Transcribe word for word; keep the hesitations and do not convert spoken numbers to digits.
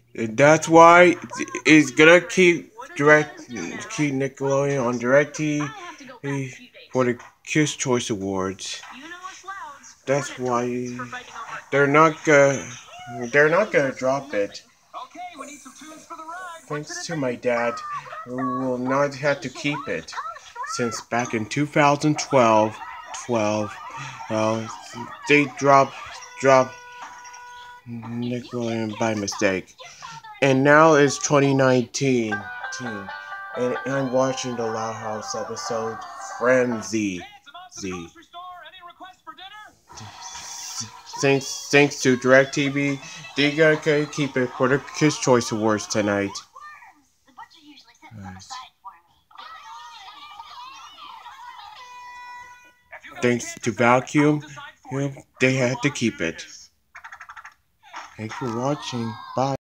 That's why it's gonna keep direct keep Nickelodeon on Directv for the Kids Choice Awards. That's why they're not gonna they're not gonna drop it. Thanks to my dad, who will not have to keep it since back in two thousand twelve, twelve, uh, they dropped dropped Nickelodeon by mistake. And now it's twenty nineteen, and I'm watching the Loud House episode Friendzy. Z. Thanks, thanks to Directv, they gotta keep it for the Kids Choice Awards tonight. Thanks to Vacuum, they had to keep it. Thanks for watching. Bye.